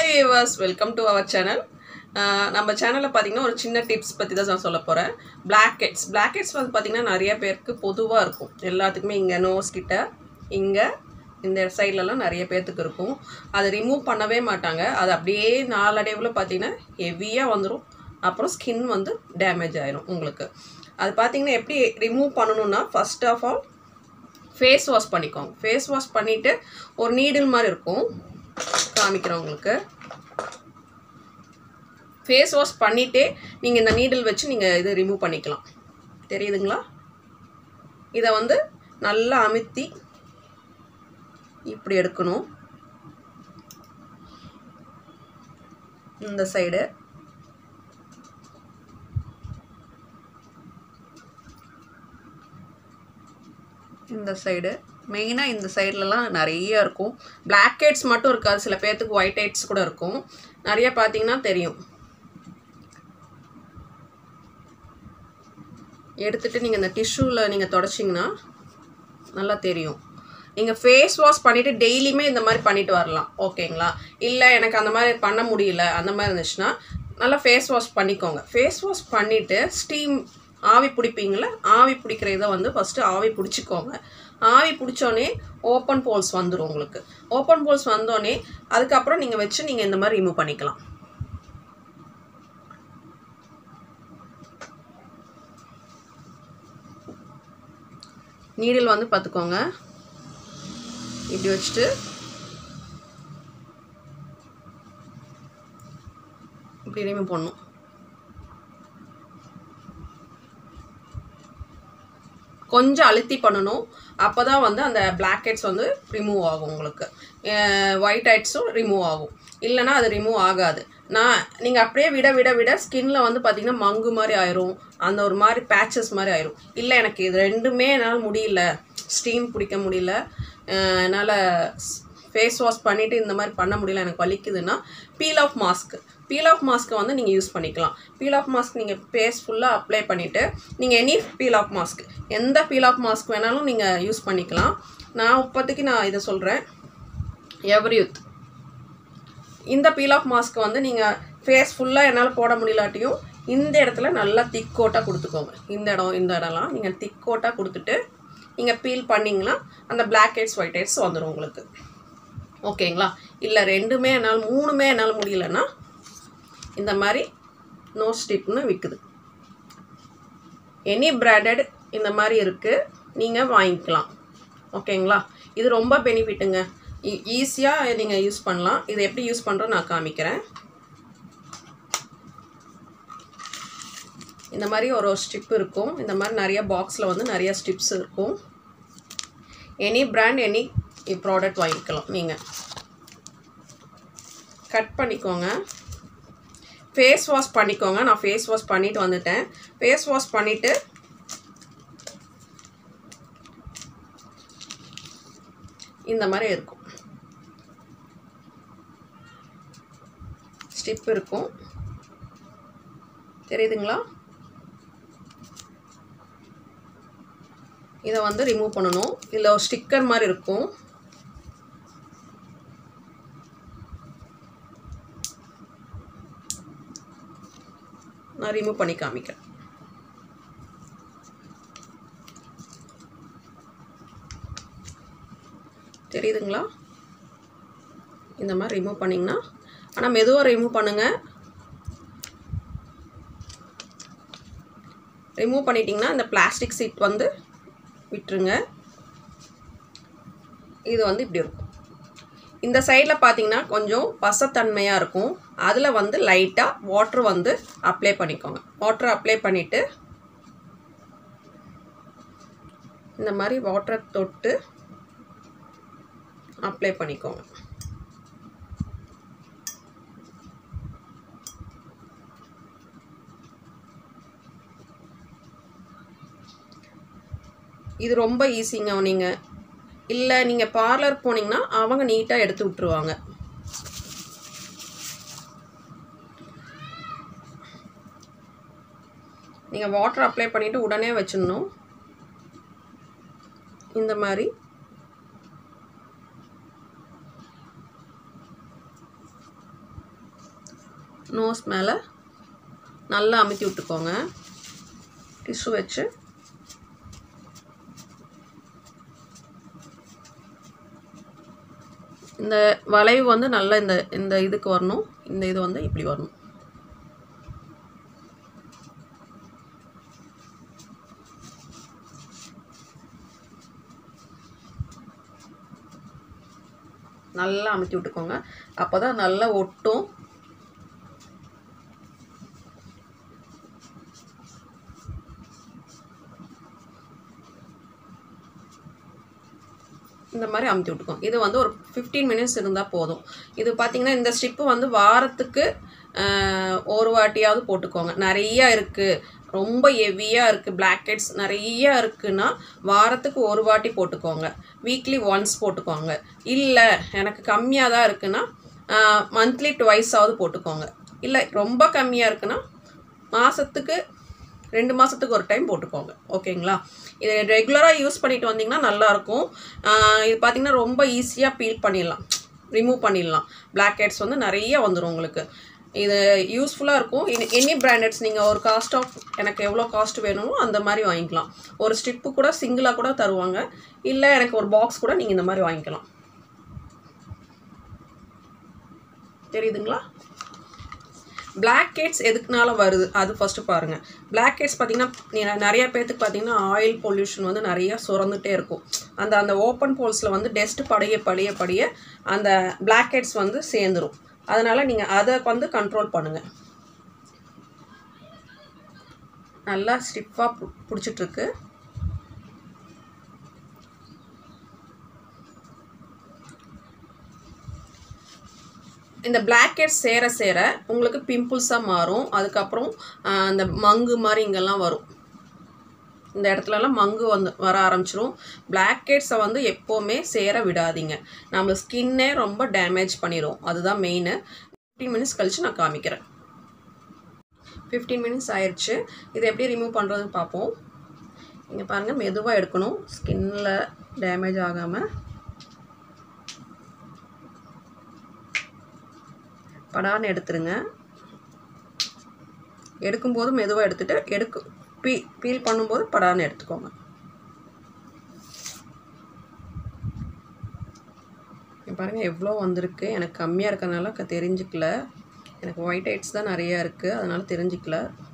Hi viewers, welcome to our channel. நம்ம சேனல்ல பாத்தீங்கன்னா ஒரு சின்ன டிப்ஸ் பத்தி தான் நான் சொல்லப் போறேன். blackheads வந்து பாத்தீங்கன்னா நிறைய பேருக்கு பொதுவா இருக்கும். எல்லாத்துக்குமே இங்க நோஸ் கிட்ட இங்க இந்த சைடுல எல்லாம் நிறைய பேருக்கு இருக்கும். அதை ரிமூவ் பண்ணவே மாட்டாங்க. அது அப்படியே நாளடைவுல பாத்தீங்கன்னா ஹெவியா வந்துரும். அப்புறம் ஸ்கின் வந்து டேமேஜ் ஆயிடும் உங்களுக்கு. அது பாத்தீங்கன்னா எப்படி ரிமூவ் பண்ணனும்னா first of all face wash பண்ணிக்கோங்க. ஃபேஸ் வாஷ் பண்ணிட்டு ஒரு நீடில் மாதிரி இருக்கும். காமிக்கிறேன் உங்களுக்கு. ஃபேஸ் வாஷ் பண்ணிட்டே நீங்க இந்த நீடில் வச்சு நீங்க இத ரிமூவ் பண்ணிக்கலாம். தெரியுதுங்களா? இத வந்து நல்லா அமுத்தி இப்படி எடுக்கணும். இந்த சைடு இந்த சைடு மெயினா இந்த சைடுலலாம் நிறைய இருக்கும். black heads மட்டும் இருக்காது, சில பேருக்கு white heads கூட இருக்கும். நிறைய பாத்தீங்கன்னா தெரியும். எடுத்துட்டு நீங்க இந்த டிஷ்யூல நீங்க தொடச்சிங்கனா நல்லா தெரியும். நீங்க ஃபேஸ் வாஷ் பண்ணிட்டு டெய்லியுமே இந்த மாதிரி பண்ணிட்டு வரலாம். ஓகேங்களா? இல்ல எனக்கு அந்த மாதிரி பண்ண முடியல அந்த மாதிரி இருந்துச்சுனா நல்லா ஃபேஸ் வாஷ் பண்ணிக்கோங்க. ஃபேஸ் வாஷ் பண்ணிட்டு ஸ்டீம் ஆவி பிடிப்பீங்களா? ஆவி பிடிக்கிற இத வந்து ஃபர்ஸ்ட் ஆவி பிடிச்சிக்கோங்க. ஆவி பிடிச்சோனே ஓபன் போல்ஸ் வந்துரும் உங்களுக்கு. ஓபன் போல்ஸ் வந்தோனே அதுக்கு அப்புறம் நீங்க வெச்சு நீங்க இந்த மாதிரி ரிமூவ் பண்ணிக்கலாம். நீடில் வந்து பாத்துக்கோங்க. இப்படி வச்சிட்டு இப்படி ரிமூவ் பண்ணனும். கொஞ்சம் அழுத்தி பண்ணனும். அப்பதான் வந்து அந்த black heads வந்து ரிமூவ் ஆகும் உங்களுக்கு. white headsம் ரிமூவ் ஆகும். இல்லனா அது ரிமூவ் ஆகாது. நீங்க அப்படியே விட ஸ்கின்ல வந்து பாத்தீங்கன்னா மங்கு மாதிரி ஆயிரும். அந்த ஒரு மாதிரி பேச்சஸ் மாதிரி ஆயிரும். இல்ல எனக்கு இது ரெண்டுமே என்னால முடியல. ஸ்டீம் பிடிக்க முடியல. என்னால ஃபேஸ் வாஷ் பண்ணிட்டு இந்த மாதிரி பண்ண முடியல, எனக்கு வலிக்குதுன்னா பீல் ஆஃப் மாஸ்க் வந்து நீங்க யூஸ் பண்ணிக்கலாம். பீல் ஆஃப் மாஸ்க் நீங்க ஃபேஸ் ஃபுல்லா அப்ளை பண்ணிட்டு நீங்க எனி பீல் ஆஃப் மாஸ்க் எந்த பீல் ஆஃப் மாஸ்க் வேணாலும் நீங்க யூஸ் பண்ணிக்கலாம். நான் இப்போதைக்கு இத சொல்றேன். எவர்யூத் இந்த பீல் ஆஃப் மாஸ்க் வந்து நீங்க ஃபேஸ் ஃபுல்லா என்னால போட முடியலாட்டியும் இந்த இடத்துல நல்லா திக் கோட்டா கொடுத்துக்கோங்க. இந்த இடம்லாம் நீங்க திக் கோட்டா கொடுத்துட்டு நீங்க பீல் பண்ணீங்கன்னா அந்த black heads white heads வந்துரும் உங்களுக்கு. ஓகேங்களா? இல்ல ரெண்டுமே என்னால மூணுமே என்னால முடியலன்னா இந்த மாதிரி நோஸ் ஸ்டிப்னு விக்குது. எனி பிராண்டட் இந்த மாதிரி இருக்கு, நீங்க வாங்கிக்கலாம். ஓகேங்களா? இது ரொம்ப பெனிஃபிட்டுங்க. ஈஸியா நீங்க யூஸ் பண்ணலாம். இது எப்படி யூஸ் பண்றோம் நான் காமிக்கிறேன். இந்த மாதிரி ஒரு ஸ்ட்ரிப் இருக்கும். இந்த மாதிரி நிறைய பாக்ஸ்ல வந்து நிறைய ஸ்ட்ரிப்ஸ் இருக்கும். எனி பிராண்ட் எனி ப்ராடக்ட் வாங்கிக்கலாம். நீங்க கட் பண்ணிக்கோங்க. ஃபேஸ் வாஷ் பண்ணிக்கோங்க. நான் ஃபேஸ் வாஷ் பண்ணிட்டு வந்துட்டேன். ஃபேஸ் வாஷ் பண்ணிட்டு இந்த மாதிரி இருக்கும். ஸ்டிப் இருக்கும். தெரியுதுங்களா? இத வந்து ரிமூவ் பண்ணனும். இல்ல ஒரு ஸ்டிக்கர் மாதிரி இருக்கும். நான் ரிமூவ் பண்ணி காமிக்கிறேன். தெரியுதுங்களா? இந்த மாதிரி ரிமூவ் பண்ணீங்கன்னா ஆனா மெதுவா ரிமூவ் பண்ணுங்க. ரிமூவ் பண்ணிட்டீங்கன்னா இந்த பிளாஸ்டிக் சீட் வந்து விட்டுருங்க. இது வந்து இப்படி இருக்கும். இந்த சைடுல பாத்தீங்கன்னா கொஞ்சம் பசத்தன்மையா இருக்கும். அதுல வந்து லைட்டா வாட்டர் வந்து அப்ளை பண்ணிக்கோங்க. வாட்டர் அப்ளை பண்ணிட்டு இந்த மாதிரி வாட்டர் தொட்டு அப்ளை பண்ணிக்கோங்க. இது ரொம்ப ஈஸிங்க. நீங்க பார்லர் போனீங்கன்னா அவங்க நீட்டா எடுத்து விட்டுருவாங்க. நீங்க வாட்டர் அப்ளை பண்ணிட்டு உடனே வச்சிடணும். இந்த மாதிரி நோஸ் மேலே நல்லா அமுத்தி விட்டுக்கோங்க. டிஷ்யூ வச்சு இந்த வளைவு வந்து நல்லா இந்த இதுக்கு வரணும். இந்த இது வந்து இப்படி வரணும். நல்லா அமுத்தி விட்டுக்கோங்க. அப்போ தான் நல்லா ஒட்டும். இந்த மாதிரி அமுத்தி விட்டுக்கோங்க. இது வந்து ஒரு 15 minutes இருந்தால் போதும். இது பார்த்திங்கன்னா இந்த ஸ்டிப்பு வந்து வாரத்துக்கு ஒரு வாட்டியாவது போட்டுக்கோங்க. நிறையா இருக்குது, ரொம்ப ஹெவியாக இருக்குது, பிளாக் ஹெட்ஸ் நிறையா இருக்குன்னா வாரத்துக்கு ஒரு வாட்டி போட்டுக்கோங்க. வீக்லி ஒன்ஸ் போட்டுக்கோங்க. இல்லை எனக்கு கம்மியாக தான் இருக்குன்னா மந்த்லி ட்வைஸாவது போட்டுக்கோங்க. இல்லை ரொம்ப கம்மியாக இருக்குன்னா மாதத்துக்கு 2 மாதத்துக்கு ஒரு டைம் போட்டுக்கோங்க. ஓகேங்களா? இது ரெகுலராக யூஸ் பண்ணிட்டு வந்தீங்கன்னா நல்லாயிருக்கும். இது பார்த்திங்கன்னா ரொம்ப ஈஸியாக பீல் பண்ணிடலாம், ரிமூவ் பண்ணிடலாம். பிளாக் ஹெட்ஸ் வந்து நிறைய வந்துடும் உங்களுக்கு. இது யூஸ்ஃபுல்லாக இருக்கும். எனி பிராண்டட்ஸ் நீங்கள் ஒரு காஸ்ட் ஆஃப் எனக்கு எவ்வளோ காஸ்ட் வேணுமோ அந்த மாதிரி வாங்கிக்கலாம். ஒரு ஸ்டிப்பு கூட சிங்கிளாக கூட தருவாங்க. இல்லை எனக்கு ஒரு பாக்ஸ் கூட நீங்கள் இந்த மாதிரி வாங்கிக்கலாம். தெரியுதுங்களா? பிளாக் ஹெட்ஸ் எதுக்குனால வருது அது ஃபஸ்ட்டு பாருங்கள். பிளாக் ஹெட்ஸ் பார்த்திங்கன்னா நிறையா பேர்த்துக்கு பார்த்திங்கன்னா ஆயில் பொல்யூஷன் வந்து நிறையா சுரந்துகிட்டே இருக்கும். அந்த ஓப்பன் போல்ஸில் வந்து டஸ்ட் படிய அந்த பிளாக் ஹெட்ஸ் வந்து சேர்ந்துடும். அதனால் நீங்கள் அதை வந்து கண்ட்ரோல் பண்ணுங்கள். நல்லா ஸ்டிஃபாக பிடிச்சிட்ருக்கு. இந்த பிளாக் ஹெட்ஸ் சேர உங்களுக்கு பிம்பிள்ஸாக மாறும். அதுக்கப்புறம் அந்த மங்கு மாதிரி இங்கெல்லாம் வரும். இந்த இடத்துலலாம் மங்கு வர ஆரம்பிச்சிரும். பிளாக் ஹெட்ஸை வந்து எப்போவுமே சேர விடாதீங்க. நம்ம ஸ்கின்னே ரொம்ப டேமேஜ் பண்ணிடும். அதுதான் மெயின். 15 minutes கழித்து நான் காமிக்கிறேன். 15 minutes ஆயிடுச்சு. இதை எப்படி ரிமூவ் பண்ணுறதுன்னு பார்ப்போம். இங்கே பாருங்கள், மெதுவாக எடுக்கணும், ஸ்கின்னில் டேமேஜ் ஆகாமல். படான்னு எடுத்துருங்க. எடுக்கும்போது மெதுவாக எடுத்துகிட்டு பீல் பண்ணும்போது படான்னு எடுத்துக்கோங்க. பாருங்கள் எவ்வளோ வந்திருக்கு. எனக்கு கம்மியாக இருக்கிறதுனால தெரிஞ்சிக்கல. எனக்கு ஒயிட் ஹெட்ஸ் தான் நிறையா இருக்குது, அதனால் தெரிஞ்சிக்கல.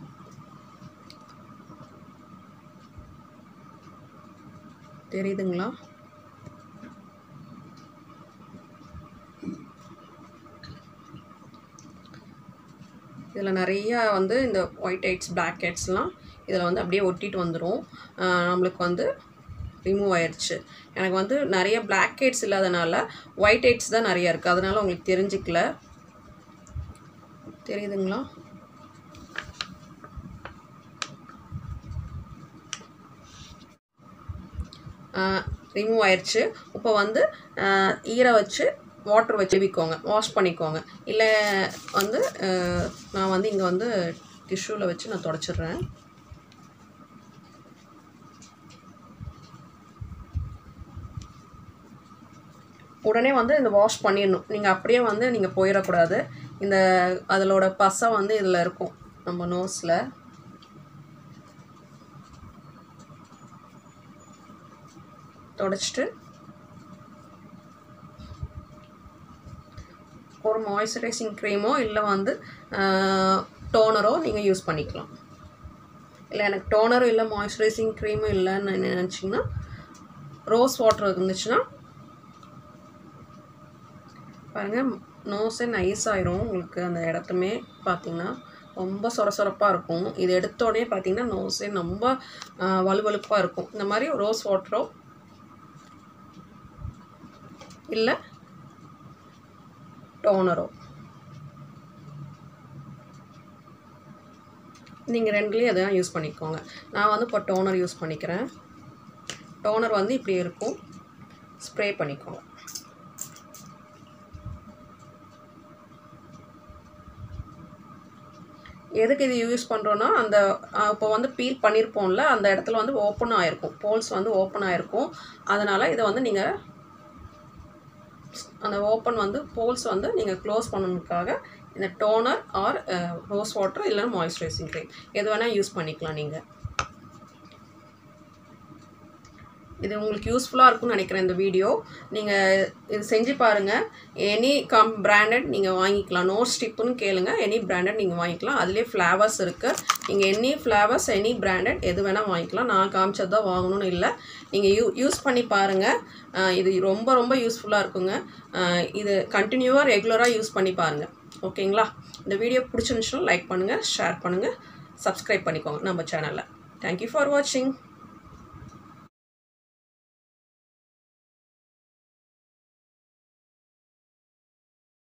தெரியுதுங்களா? இதில் நிறையா வந்து இந்த ஒயிட் ஹெட்ஸ் பிளாக் ஹெட்ஸ்லாம் இதில் வந்து அப்படியே ஒட்டிட்டு வந்துடும். நம்மளுக்கு வந்து ரிமூவ் ஆயிடுச்சு. எனக்கு வந்து நிறைய பிளாக் ஹெட்ஸ் இல்லாதனால ஒயிட் ஹெட்ஸ் தான் நிறையா இருக்குது, அதனால் உங்களுக்கு தெரிஞ்சிக்கல. தெரியுதுங்களா? ரிமூவ் ஆயிடுச்சு. இப்போ வந்து ஈர வச்சு வாட்டர் வச்சு விக்கோங்க, வாஷ் பண்ணிக்கோங்க. இல்லை வந்து நான் வந்து இங்கே வந்து டிஷ்யூவில் வச்சு நான் தொடச்சிட்றேன். உடனே வந்து இந்த வாஷ் பண்ணிடணும். நீங்கள் அப்படியே வந்து நீங்கள் போயிடக்கூடாது. இந்த அதோட பசை வந்து இதில் இருக்கும் நம்ம நோஸில். தொடச்சிட்டு ஒரு மாய்ஸ்சரைசிங் க்ரீமோ இல்லை வந்து டோனரோ நீங்கள் யூஸ் பண்ணிக்கலாம். இல்லை எனக்கு டோனரும் இல்லை மாய்ஸ்சரைசிங் க்ரீமும் இல்லைன்னு நினச்சிங்கன்னா ரோஸ் வாட்டர் இருந்துச்சுன்னா பாருங்கள், நோஸே நைஸ் ஆயிரும். உங்களுக்கு அந்த இடத்துமே பார்த்திங்கன்னா ரொம்ப சொரசொரப்பாக இருக்கும். இது எடுத்தோடனே பார்த்திங்கன்னா நோஸே ரொம்ப வலுவலுப்பாக இருக்கும். இந்த மாதிரி ரோஸ் வாட்டரோ இல்லை டோனரோ நீங்கள் ரெண்டுலேயும் எதாவது யூஸ் பண்ணிக்கோங்க. நான் வந்து இப்போ டோனர் யூஸ் பண்ணிக்கிறேன். டோனர் வந்து இப்படி இருக்கும், ஸ்ப்ரே பண்ணிக்கோங்க. எதுக்கு இது யூஸ் பண்ணுறோன்னா அந்த இப்போ வந்து பீல் பண்ணியிருப்போம்ல அந்த இடத்துல வந்து ஓப்பன் ஆகிருக்கும், போல்ஸ் வந்து ஓப்பன் ஆகிருக்கும். அதனால் இதை வந்து நீங்கள் அந்த ஓப்பன் வந்து போல்ஸ் வந்து நீங்கள் க்ளோஸ் பண்ணணுக்காக இந்த டோனர் ஆர் ரோஸ் வாட்டர் இல்லைன்னா மாய்ஸ்சரைசிங் க்ரீம் எது வேணால் யூஸ் பண்ணிக்கலாம் நீங்கள். இது உங்களுக்கு யூஸ்ஃபுல்லாக இருக்கும்னு நினைக்கிறேன் இந்த வீடியோ. நீங்கள் இது செஞ்சு பாருங்கள். எனி பிராண்டட் நீங்கள் வாங்கிக்கலாம். நோ ஸ்டிப்புன்னு கேளுங்க, எனி பிராண்டட் நீங்கள் வாங்கிக்கலாம். அதுலேயே ஃப்ளேவர்ஸ் இருக்குது. நீங்கள் எனி ஃப்ளேவர்ஸ் எனி பிராண்டட் எது வேணால் வாங்கிக்கலாம். நான் காமிச்சது தான் வாங்கணும்னு இல்லை, நீங்கள் யூஸ் பண்ணி பாருங்கள். இது ரொம்ப ரொம்ப யூஸ்ஃபுல்லாக இருக்குங்க. இது கண்டினியூவாக ரெகுலராக யூஸ் பண்ணி பாருங்கள். ஓகேங்களா? இந்த வீடியோ பிடிச்சிருந்துச்சுன்னா லைக் பண்ணுங்கள், ஷேர் பண்ணுங்கள், சப்ஸ்கிரைப் பண்ணிக்கோங்க நம்ம சேனலில். தேங்க்யூ ஃபார் வாட்சிங்.